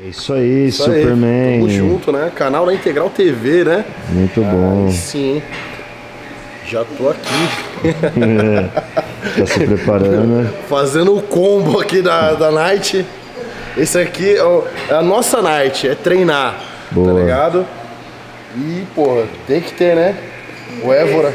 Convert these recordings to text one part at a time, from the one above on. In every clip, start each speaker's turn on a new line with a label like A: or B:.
A: É isso aí, Superman.
B: Tamo junto, né? Canal da Integral TV, né?
A: Muito bom.
B: Sim. Já tô aqui.
A: Tá se preparando.
B: Fazendo o combo aqui da Night. Esse aqui é a nossa Night, é treinar.
A: Boa.
B: Tá ligado? E, porra, tem que ter, né? O Évora.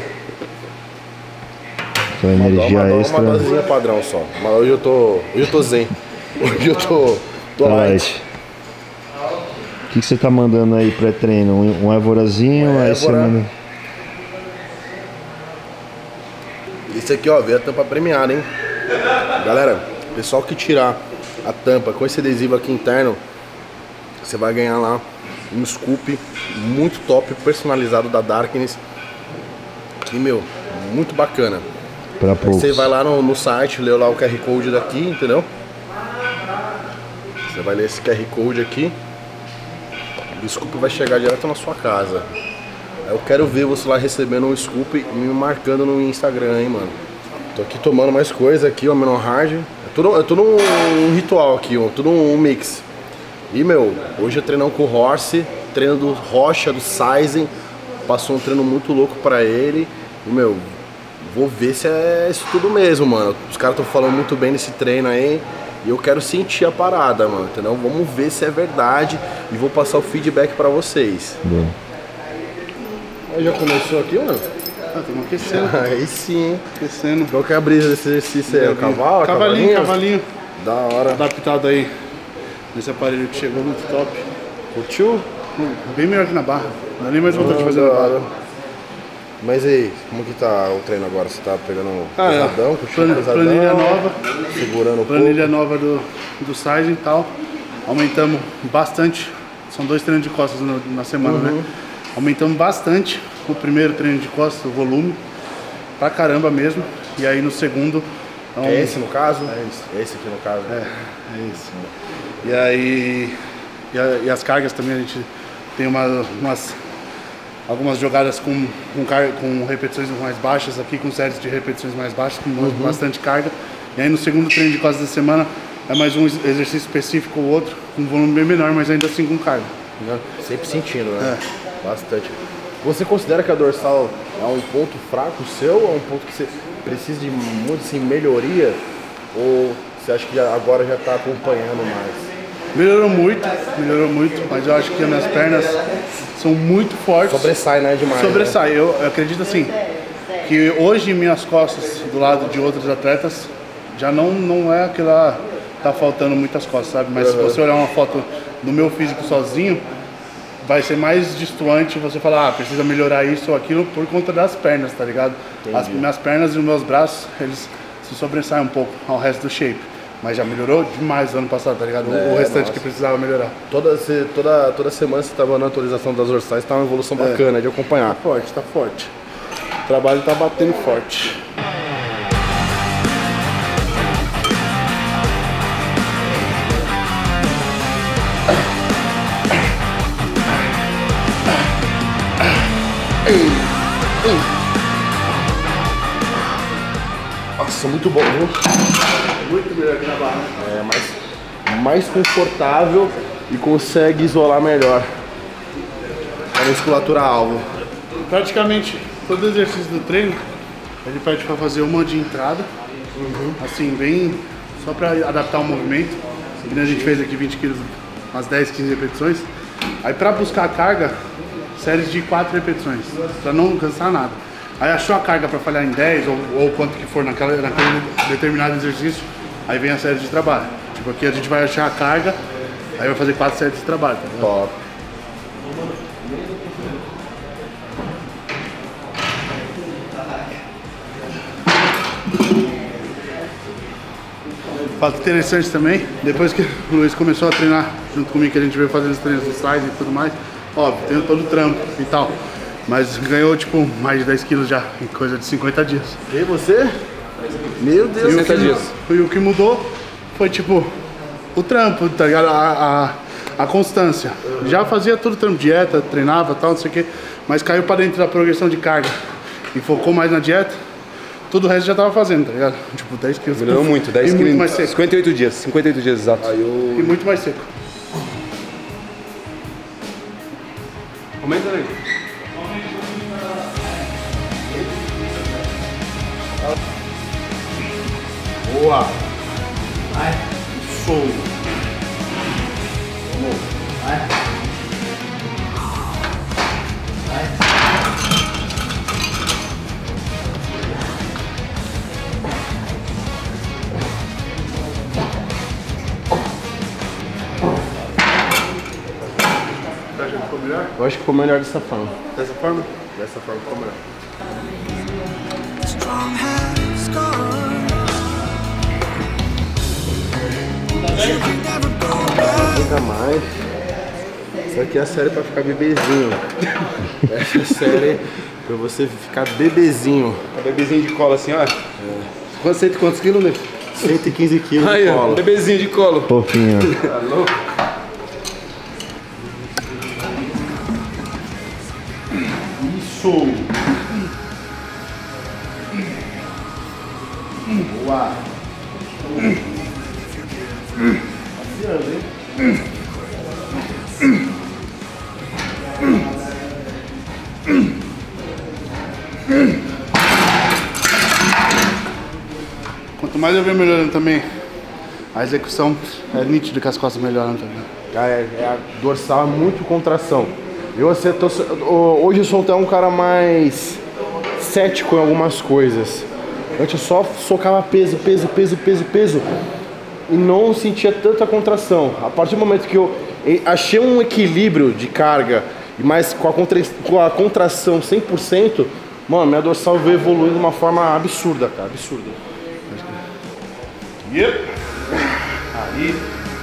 A: Sua energia extra.
B: Uma dosezinha padrão só. Mas hoje eu tô zen. Hoje eu tô light.
A: O que você tá mandando aí pré-treino? Um Évorazinho, aí você manda...
B: Esse aqui, ó, veio a tampa premiada, hein? Galera, pessoal que tirar a tampa com esse adesivo aqui interno, você vai ganhar lá um scoop muito top, personalizado da Darkness. E, meu, muito bacana.
A: Pra poucos.
B: Você vai lá no site, lê lá o QR Code daqui, entendeu? Você vai ler esse QR Code aqui. O scoop vai chegar direto na sua casa. Eu quero ver você lá recebendo um scoop e me marcando no Instagram, hein, mano. Tô aqui tomando mais coisa aqui, ó, menor hard. É tudo um ritual aqui, ó, tudo um mix. E, meu, hoje eu treinando com o Horse, treino do Rocha, do Saizen. Passou um treino muito louco pra ele. E, meu, vou ver se é isso tudo mesmo, mano. Os caras estão falando muito bem nesse treino aí. E eu quero sentir a parada, mano, entendeu? Vamos ver se é verdade e vou passar o feedback pra vocês.
A: Boa.
B: Aí já começou aqui, mano?
C: Ah, estamos aquecendo.
B: Aí sim, hein?
C: Aquecendo.
B: Qual que é a brisa desse exercício aí? O cavalo?
C: Cavalinho.
B: Da hora.
C: Adaptado aí nesse aparelho que chegou muito top.
B: Curtiu?
C: Bem melhor que na barra. Não dá nem mais vontade de fazer na barra.
B: Mas aí, como que tá o treino agora? Você tá pegando pesadão, puxando pesadão?
C: Planilha nova.
B: Segurando um
C: Planilha
B: pouco.
C: nova do Saizen e tal. Aumentamos bastante. São 2 treinos de costas na semana, né? Aumentamos bastante o primeiro treino de costas, o volume. Pra caramba mesmo. E aí no segundo...
B: É esse no caso?
C: É isso.
B: Esse aqui no caso?
C: É isso. E aí... E as cargas também, a gente tem algumas jogadas com repetições mais baixas aqui, com séries de repetições mais baixas, com bastante carga. E aí no segundo treino de costas da semana é mais um exercício específico ou outro, com um volume bem menor, mas ainda assim com carga. Entendeu?
B: Sempre sentindo, né? Bastante. Você considera que a dorsal é um ponto fraco seu? Ou é um ponto que você precisa de muito assim, melhoria? Ou você acha que agora já está acompanhando mais?
C: Melhorou muito, mas eu acho que as minhas pernas são muito fortes.
B: Sobressai, né? Demais.
C: Sobressai.
B: Né?
C: Eu acredito assim, que hoje minhas costas do lado de outros atletas já não é aquela... Tá faltando muitas costas, sabe? Mas se você olhar uma foto do meu físico sozinho, vai ser mais distoante você falar, ah, precisa melhorar isso ou aquilo por conta das pernas, tá ligado?
B: Entendi.
C: As minhas pernas e os meus braços, eles se sobressaem um pouco ao resto do shape. Mas já melhorou demais ano passado, tá ligado? O restante que precisava melhorar.
B: Toda semana você tava na atualização das dorsais, tá uma evolução bacana de acompanhar.
C: Tá forte. O trabalho tá batendo forte.
B: Nossa, muito bom, viu?
C: Muito melhor que na barra.
B: É mais confortável e consegue isolar melhor a musculatura alvo.
C: Praticamente todo exercício do treino, ele pede para fazer uma de entrada, assim, bem só para adaptar o movimento. Que a gente fez aqui 20 kg, umas 10, 15 repetições. Aí para buscar a carga, séries de 4 repetições, para não cansar nada. Aí achou a carga para falhar em 10 ou quanto que for naquele determinado exercício, aí vem a série de trabalho. Tipo, aqui a gente vai achar a carga, aí vai fazer 4 séries de trabalho. Tá ligado?
B: Top.
C: Fato interessante também, depois que o Luiz começou a treinar junto comigo, que a gente veio fazendo os treinos do slide e tudo mais, óbvio, tem todo o trampo e tal, mas ganhou tipo mais de 10 quilos já, em coisa de 50 dias.
B: E você? Meu Deus,
C: 50 dias. E o que mudou foi tipo o trampo, tá ligado? A constância. Já fazia tudo trampo, dieta, treinava tal, não sei o que, mas caiu pra dentro da progressão de carga e focou mais na dieta. Tudo o resto já tava fazendo, tá ligado? Tipo, 10 quilos.
D: Melhorou muito, 10 quilos.
C: Muito mais seco.
D: 58 dias exato.
C: E muito mais seco.
D: Aumenta aí.
B: Boa! Vai! Show! Vamos! Vai! Vai!
C: Você acha que ficou melhor?
B: Eu acho que ficou melhor dessa forma.
C: Dessa forma?
B: Dessa forma ficou melhor. Ainda mais. Isso aqui é a série pra ficar bebezinho. Essa é a série pra você ficar bebezinho.
D: Bebezinho de colo assim, ó.
C: Quantos quilos, né?
B: 115 quilos
D: Aí,
B: de
D: ó,
B: colo.
D: bebezinho de colo.
A: Fofinho.
D: Tá louco?
B: Isso! Boa! Passeando, hein?
C: Quanto mais eu venho melhorando também, a execução é nítido que as costas melhoram também.
B: A dorsal é muito contração. Hoje eu sou até um cara mais cético em algumas coisas. Antes eu só socava peso e não sentia tanta contração. A partir do momento que eu achei um equilíbrio de carga, mas com a contração 100%, mano, minha dorsal veio evoluindo de uma forma absurda, cara, absurda.
C: Yep. Aí.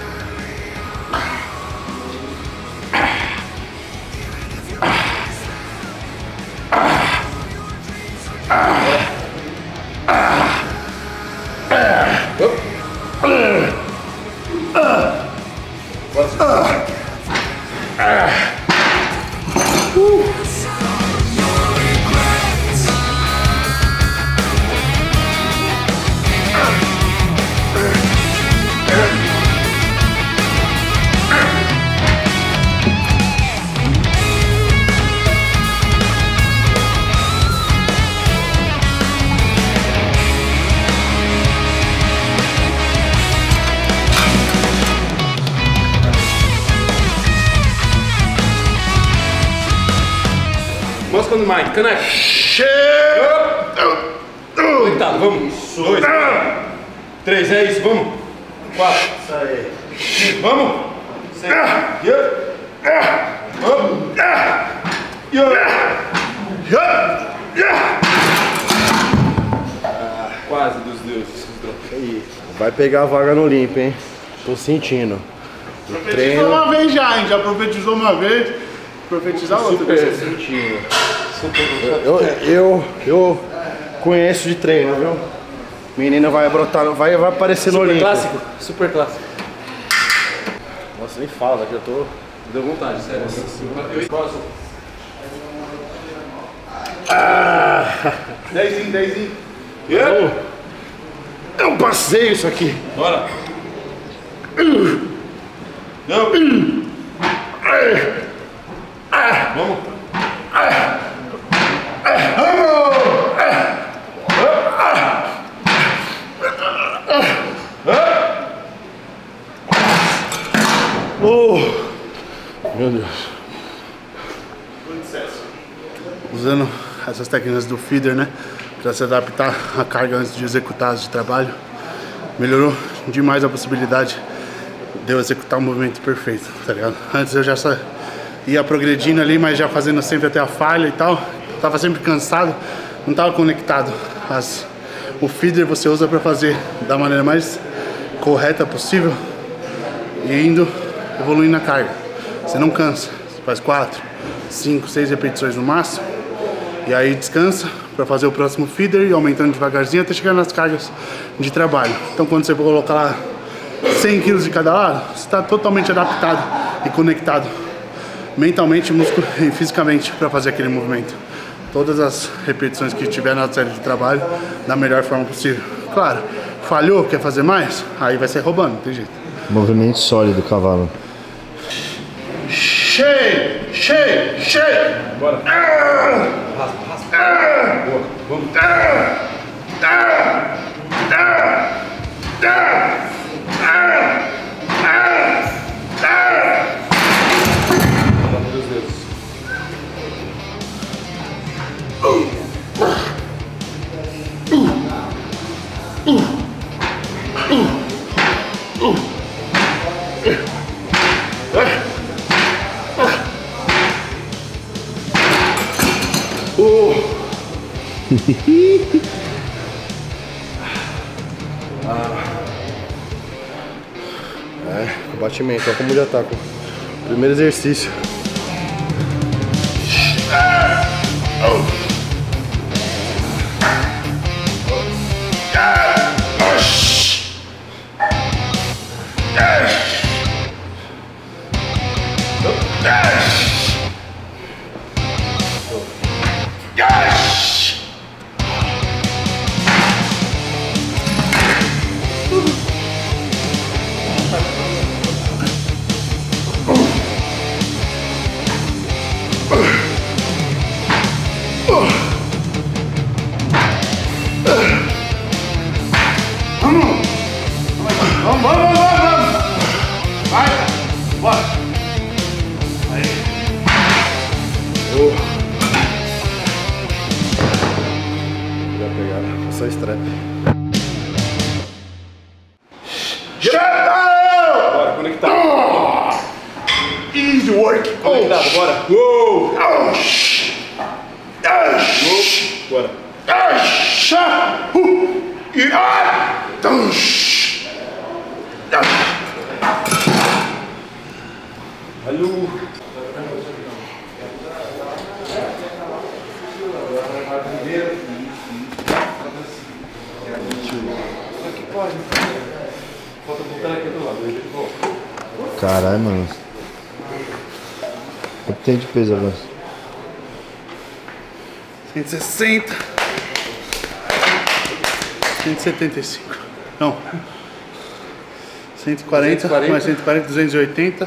D: Mosca no mic, caneca. Coitado, vamos. 2, 3, é isso, vamos. 4.
B: Isso aí.
D: Vamos. 6. Vamos. Quase dos deuses.
B: Aí. Vai pegar a vaga no limpo, hein? Tô sentindo.
C: Profetizou uma vez já, hein? Já profetizou uma vez, profetizar outra.
B: Tô sentindo. Eu conheço de treino, viu? Menina vai brotar, vai aparecer no limpo.
D: Clássico, super clássico.
B: Nossa, nem fala, que eu tô...
D: Deu vontade, sério. Próximo.
C: 10.
B: É um passeio isso aqui.
D: Bora. Não. Vamos.
B: Meu Deus.
C: Usando essas técnicas do feeder, né? Pra se adaptar à carga antes de executar as de trabalho. Melhorou demais a possibilidade de eu executar o movimento perfeito, tá ligado? Antes eu já só ia progredindo ali, mas já fazendo sempre até a falha e tal. Tava sempre cansado, não tava conectado. O feeder você usa pra fazer da maneira mais correta possível e indo evoluindo na carga. Você não cansa, você faz 4, 5, 6 repetições no máximo e aí descansa para fazer o próximo feeder e aumentando devagarzinho até chegar nas cargas de trabalho. Então quando você colocar lá 100 kg de cada lado, você está totalmente adaptado e conectado mentalmente, e fisicamente para fazer aquele movimento. Todas as repetições que tiver na série de trabalho da melhor forma possível. Claro, falhou, quer fazer mais? Aí vai ser roubando, não tem jeito.
A: Movimento sólido, cavalo.
D: Bora. Raspa. Boa. Vamos. Dos dedos.
B: O batimento, olha como já tá com o primeiro exercício. Só strap.
D: Bora, conectado.
C: Easy work.
D: Conectado, bora. Uou. Bora. Alô. Falta voltar aqui do lado.
A: Caralho, mano. Quanto tem de peso agora?
C: 160. 175. Não. 140, mais 140, 280.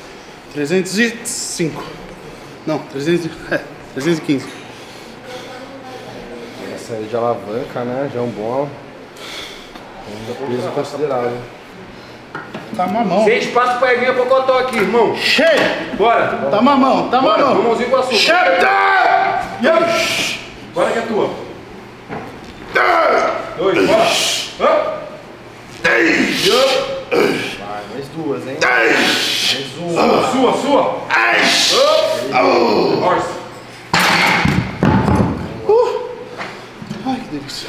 C: 305. Não, 315.
B: Essa aí de alavanca, né? Já é um bom peso considerável.
C: Tá mamão.
D: Sente, passa pra erguer Pocotó aqui, irmão.
C: Cheio!
D: Bora.
C: Tá mamão, tá
D: Bora,
C: mamão.
D: mãozinho com açúcar.
C: Chata!
D: Bora que é tua. 2, bora.
B: Vai, mais duas, hein? Mais uma.
D: Sua. Horse.
C: Ai, que delícia.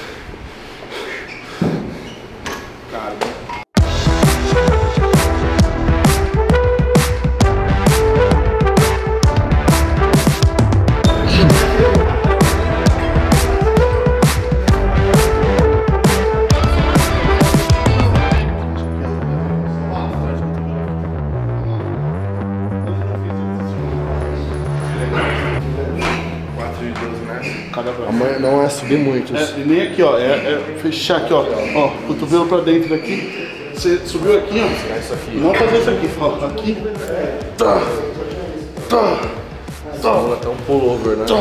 B: Amanhã não é subir muito.
C: E nem aqui, ó. É fechar aqui, ó. Ó, cotovelo pra dentro daqui. Você subiu aqui, ó.
B: Isso aqui.
C: Não fazer isso aqui, ó. Aqui.
B: Simula até um pullover, né?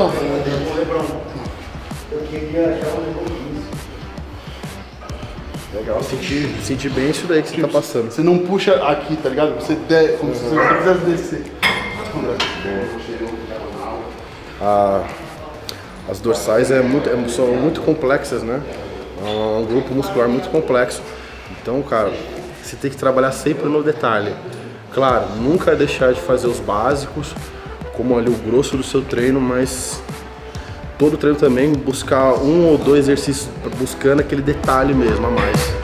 B: Legal, sentir bem isso daí que você tá passando.
C: Você não puxa aqui, tá ligado? Você como se você quisesse descer.
B: As dorsais são muito complexas, né? É um grupo muscular muito complexo. Então, cara, você tem que trabalhar sempre no detalhe. Claro, nunca deixar de fazer os básicos, como ali o grosso do seu treino, mas todo treino também buscar um ou dois exercícios buscando aquele detalhe mesmo a mais.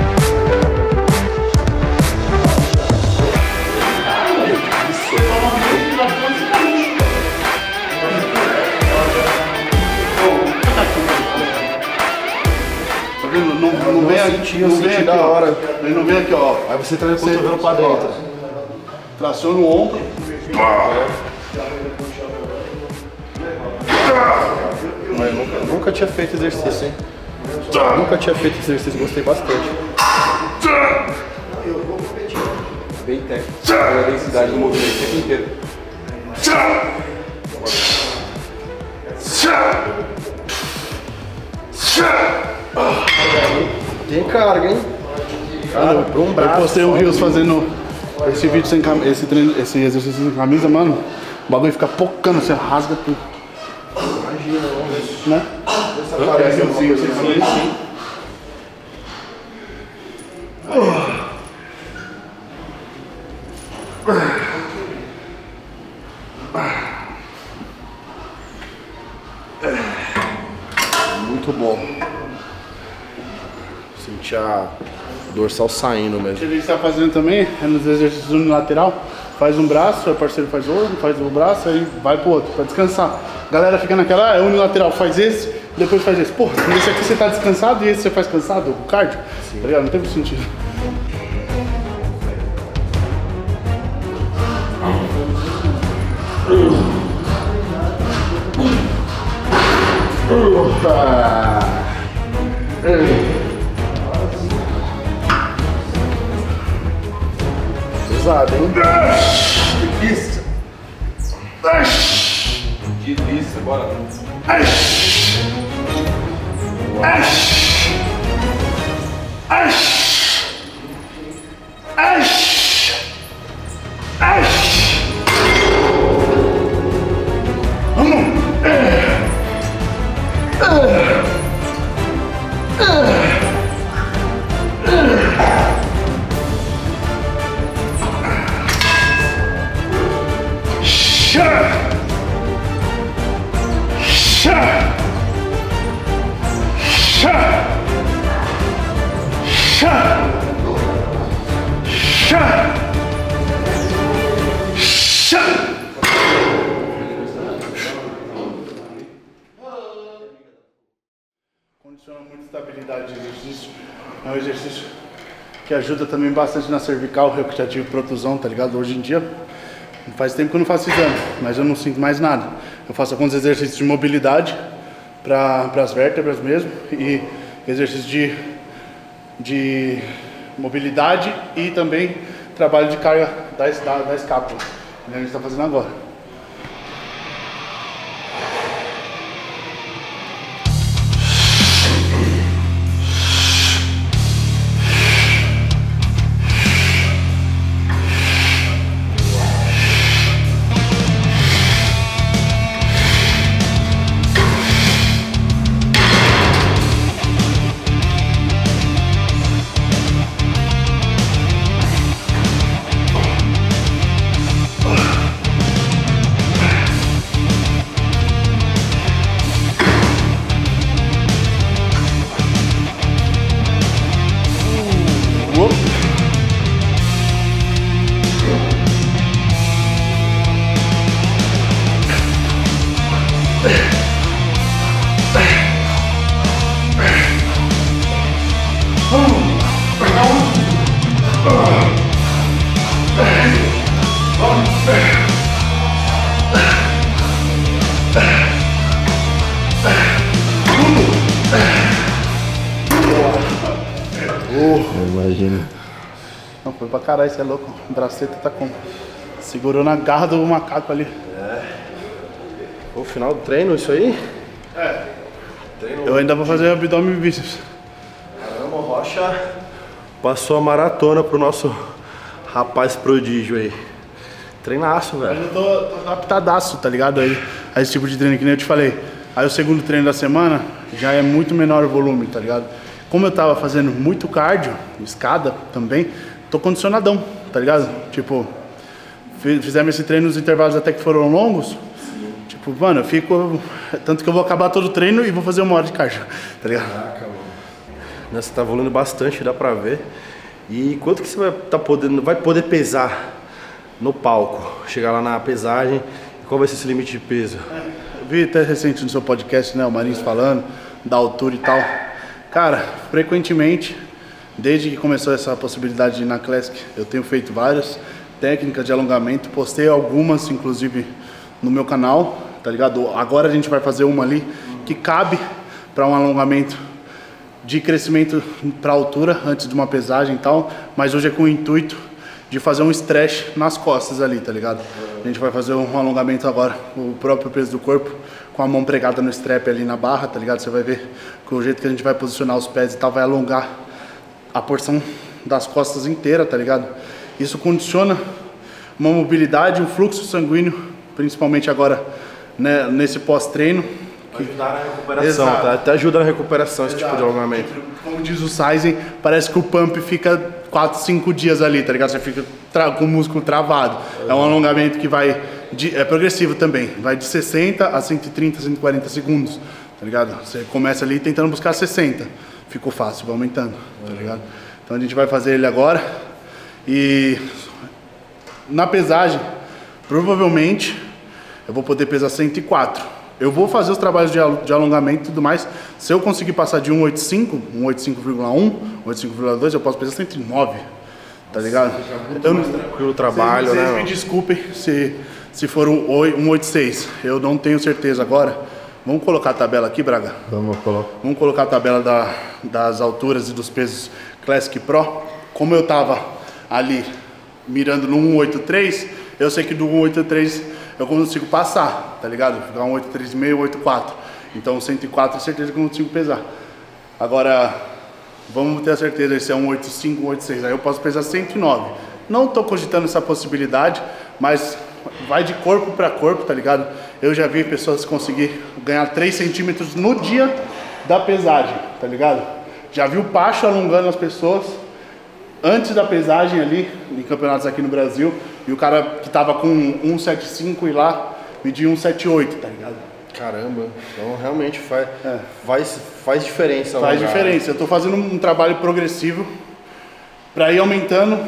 C: Não vem aqui, não vem aqui,
B: da hora.
C: Ele não vem aqui, ó.
B: Aí você traz o cotovelo pra dentro.
C: Traciona o ombro.
B: Mas nunca tinha feito exercício, hein? Nunca tinha feito exercício, gostei bastante.
D: Bem técnico. A densidade do movimento o tempo inteiro.
B: Tem carga, hein? Cara, pra um braço.
C: Eu postei um Reels fazendo esse vídeo sem camisa, esse exercício sem camisa, mano. O bagulho fica pocando, você rasga tudo.
B: Imagina, vamos ver.
C: Né?
B: Essa parece um sim. Muito bom. Senti a dorsal saindo
C: O que a
B: mesmo.
C: gente tá fazendo também é nos exercícios unilateral. Faz um braço, aí o parceiro faz outro, faz o braço, aí vai pro outro, pra descansar. A galera fica naquela, é unilateral, faz esse, depois faz esse. Pô, esse aqui você tá descansado e esse você faz cansado, o cardio. Sim. Tá ligado? Não tem muito sentido.
B: Opa! Pesado, hein?
D: Delícia. Delícia, bora.
C: Condiciona muito a estabilidade de exercício. É um exercício que ajuda também bastante na cervical. Eu que já tive protusão, tá ligado? Hoje em dia, faz tempo que eu não faço exame, mas eu não sinto mais nada. Eu faço alguns exercícios de mobilidade para as vértebras mesmo e exercícios de mobilidade e também trabalho de carga da escápula, que a gente está fazendo agora.
A: Imagina.
C: Não, foi pra caralho, você é louco. O braceta tá como? Segurou na garra do macaco ali.
B: O final do treino, isso aí?
C: Eu ainda vou fazer abdômen e bíceps.
B: Caramba, o Rocha passou a maratona pro nosso rapaz prodígio aí. Treinaço, velho.
C: Eu tô adaptadaço, tá ligado? Aí, a esse tipo de treino que nem eu te falei. Aí o segundo treino da semana já é muito menor o volume, tá ligado? Como eu tava fazendo muito cardio, escada também, tô condicionadão, tá ligado? Tipo, fizemos esse treino nos intervalos até que foram longos. Sim. Tipo, mano, eu fico... Tanto que eu vou acabar todo o treino e vou fazer 1 hora de cardio, tá ligado?
B: Caraca, mano. Você tá evoluindo bastante, dá pra ver. E quanto que você vai poder pesar no palco? Chegar lá na pesagem, qual vai ser esse limite de peso?
C: Eu vi até recente no seu podcast, né, o Marins falando da altura e tal. Cara, frequentemente, desde que começou essa possibilidade de ir na Classic, eu tenho feito várias técnicas de alongamento, postei algumas, inclusive, no meu canal, tá ligado? Agora a gente vai fazer uma ali que cabe para um alongamento de crescimento para altura, antes de uma pesagem e tal, mas hoje é com o intuito de fazer um stretch nas costas ali, tá ligado? A gente vai fazer um alongamento agora, o próprio peso do corpo, com a mão pregada no strap ali na barra, tá ligado? Você vai ver que o jeito que a gente vai posicionar os pés e tal vai alongar a porção das costas inteira, tá ligado? Isso condiciona uma mobilidade, um fluxo sanguíneo, principalmente agora, né, nesse pós-treino.
B: Vai ajudar na recuperação, tá? Até ajuda na recuperação esse tipo de alongamento.
C: Como diz o Sizen, parece que o pump fica 4, 5 dias ali, tá ligado? Você fica com o músculo travado. É um alongamento que vai, é progressivo também, vai de 60 a 130, 140 segundos, tá ligado? Você começa ali tentando buscar 60, ficou fácil, vai aumentando, tá ligado? Então a gente vai fazer ele agora e na pesagem, provavelmente, eu vou poder pesar 104. Eu vou fazer os trabalhos de alongamento e tudo mais. Se eu conseguir passar de 185, 185,1, 185,2, eu posso pesar 109, tá ligado? Eu não
B: tranquilo o trabalho, né?
C: Me desculpem se for um 186, eu não tenho certeza agora. Vamos colocar a tabela aqui, Braga?
A: Vamos
C: colocar a tabela das alturas e dos pesos Classic Pro. Como eu tava ali mirando no 183, eu sei que do 183 eu consigo passar, tá ligado? Ficar um 83,5, 184. Então 104 é certeza que eu consigo pesar. Agora, vamos ter a certeza se é 185, 186. Aí eu posso pesar 109. Não tô cogitando essa possibilidade, mas vai de corpo para corpo, tá ligado? Eu já vi pessoas conseguir ganhar 3 centímetros no dia da pesagem, tá ligado? Já vi o Pacho alongando as pessoas antes da pesagem ali, em campeonatos aqui no Brasil, e o cara que tava com 1,75 e lá mediu 1,78, tá ligado?
B: Caramba, então realmente faz diferença.
C: Faz diferença, eu tô fazendo um trabalho progressivo pra ir aumentando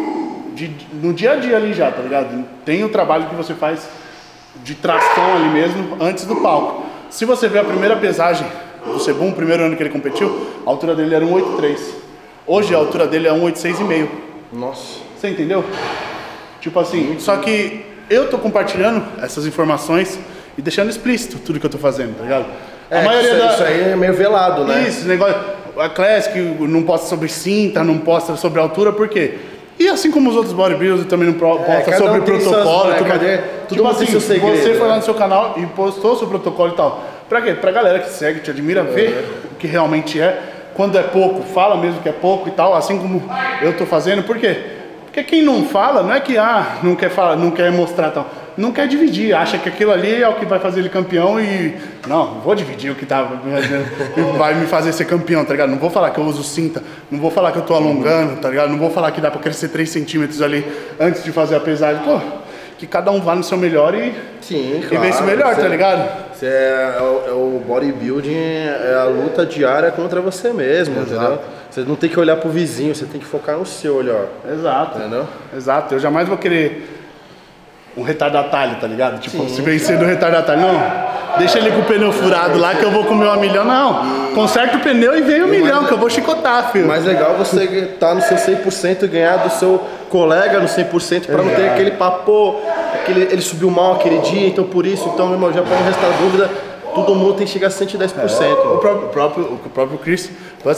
C: no dia a dia ali já, tá ligado? Tem o trabalho que você faz de tração ali mesmo, antes do palco. Se você ver a primeira pesagem do Sebum, o primeiro ano que ele competiu, a altura dele era 1,83. Hoje a altura dele é 1,86,5.
B: Nossa.
C: Você entendeu? Tipo assim, só que eu tô compartilhando essas informações e deixando explícito tudo que eu tô fazendo, tá ligado?
B: A maioria isso aí é meio velado, né?
C: Isso, negócio, a Classic não posta sobre cinta, não posta sobre altura, por quê? E assim como os outros bodybuilders também não postam sobre protocolo, tudo assim, você foi lá no seu canal e postou seu protocolo e tal. Pra quê? Pra galera que segue, te admira, ver o que realmente é. Quando é pouco, fala mesmo que é pouco e tal, assim como eu tô fazendo. Por quê? Porque quem não fala, não é que não quer falar, não quer mostrar tal, não quer dividir, acha que aquilo ali é o que vai fazer ele campeão e não vou dividir o que vai me fazer ser campeão, tá ligado? Não vou falar que eu uso cinta, não vou falar que eu tô alongando, tá ligado? Não vou falar que dá pra crescer 3 centímetros ali antes de fazer a pesagem. Pô, que cada um vá no seu melhor e vence melhor, tá ligado?
B: O bodybuilding é a luta diária contra você mesmo, entendeu? Você não tem que olhar pro vizinho, você tem que focar no seu olhar.
C: Exato.
B: Entendeu?
C: Exato. Eu jamais vou querer um retardatário, tá ligado? Tipo, se vencer do retardatário, não, deixa ele com o pneu furado lá que eu vou comer 1 milhão. Não, conserta o pneu e vem 1 milhão que eu vou chicotar, filho.
B: Mais legal você estar no seu 100% e ganhar do seu colega no 100% pra não ter aquele papo, ele subiu mal aquele dia, então por isso, então, meu irmão, já pra não restar dúvida, todo mundo tem que chegar a 110%.
C: O próprio Chris,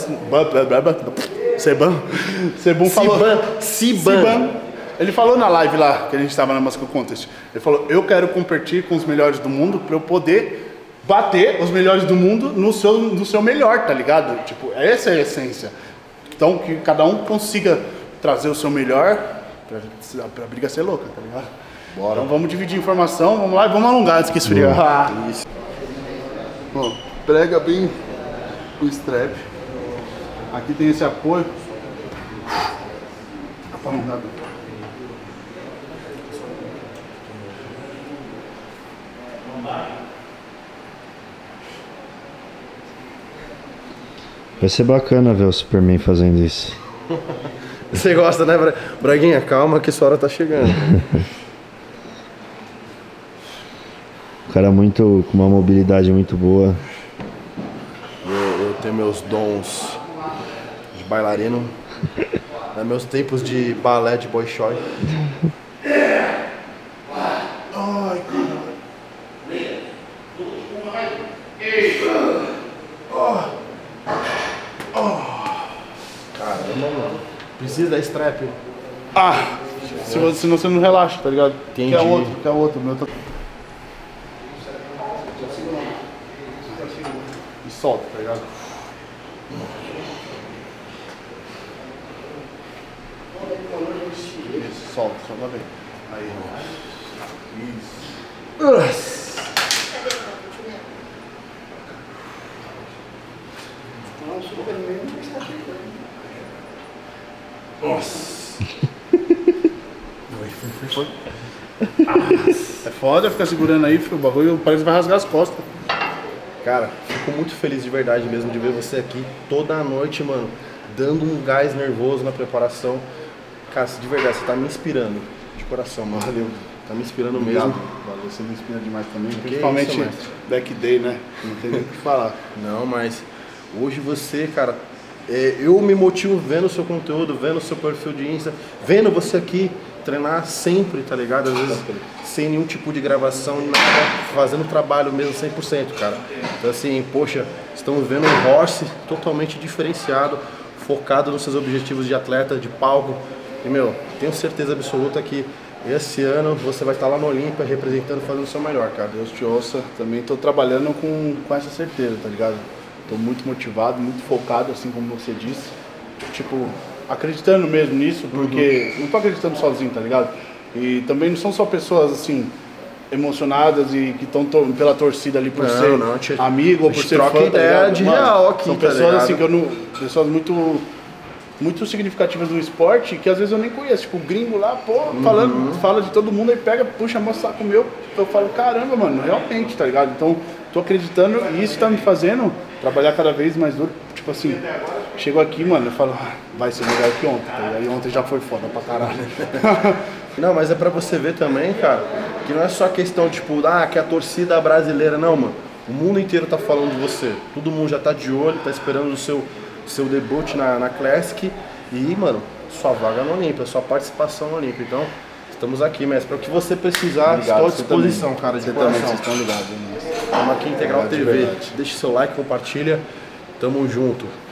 C: Sebum falou...
B: Siban.
C: Ele falou na live lá, que a gente estava na Muscle Contest, ele falou, eu quero competir com os melhores do mundo pra eu poder bater os melhores do mundo no seu melhor, tá ligado? Tipo, essa é a essência. Então, que cada um consiga trazer o seu melhor pra briga ser louca, tá ligado? Bora. Então vamos dividir informação, vamos lá e vamos alongar antes que esfriar. Isso. Bom, prega bem o strap. Aqui tem esse apoio.
A: Vai ser bacana ver o Superman fazendo isso.
B: Você gosta, né, Braguinha? Calma que sua hora tá chegando.
A: O cara com uma mobilidade muito boa.
B: Eu tenho meus dons de bailarino, meus tempos de balé de Bolshoi.
C: Ai,
B: Caramba, mano. Precisa da strap.
C: senão você não relaxa, tá ligado?
B: Entendi.
C: Quer outro, meu. E solta, tá ligado? Isso, solta, só pra ver. Aí, isso.
B: Nossa.
C: Foi. É foda ficar segurando aí, filho. O bagulho parece que vai rasgar as costas.
B: Cara, fico muito feliz de verdade mesmo de ver você aqui toda noite, mano, dando um gás nervoso na preparação. Cara, de verdade, você tá me inspirando. De coração, mano.
C: Valeu.
B: Tá me inspirando
C: Obrigado.
B: mesmo.
C: Valeu, você me inspira demais também.
B: Que
C: Principalmente
B: isso, mestre?
C: back day, né? Não tem nem o que falar.
B: Não, mas hoje você, cara, eu me motivo vendo o seu conteúdo, vendo o seu perfil de Insta, vendo você aqui treinar sempre, tá ligado? Às vezes sem nenhum tipo de gravação, nada, fazendo trabalho mesmo 100%, cara. Então assim, poxa, estamos vendo um Horse totalmente diferenciado, focado nos seus objetivos de atleta, de palco. E, meu, tenho certeza absoluta que esse ano você vai estar lá no Olímpia representando, fazendo o seu melhor, cara.
C: Deus te ouça. Também tô trabalhando com essa certeza, tá ligado? Tô muito motivado, muito focado, assim como você disse. Tipo, acreditando mesmo nisso, porque não tô acreditando sozinho, tá ligado? E também não são só pessoas, assim, emocionadas e que estão pela torcida ali por ser amigo ou por ser fã,
B: troca ideia
C: tá
B: de
C: Mano,
B: real aqui,
C: são
B: tá
C: pessoas
B: ligado?
C: assim que eu não... Pessoas muito significativas do esporte que às vezes eu nem conheço. Tipo, o gringo lá, pô, fala de todo mundo, aí pega, puxa, mostra saco meu. Eu falo, caramba, mano, realmente, tá ligado? Então, tô acreditando e isso tá me fazendo trabalhar cada vez mais duro. Tipo assim, chego aqui, mano, eu falo, vai ser melhor que ontem, tá ligado? E ontem já foi foda pra caralho.
B: Não, mas é pra você ver também, cara, que não é só questão, tipo, que a torcida brasileira, não, mano. O mundo inteiro tá falando de você. Todo mundo já tá de olho, tá esperando o seu debut na Classic. E, mano, sua vaga no Olímpia, sua participação no Olímpia. Então, estamos aqui, mestre. Para o que você precisar, estou à disposição, cara, de coração.
C: Vocês estão ligados, né?
B: Estamos aqui em Integral TV.
C: Verdade.
B: Deixe seu like, compartilha. Tamo junto.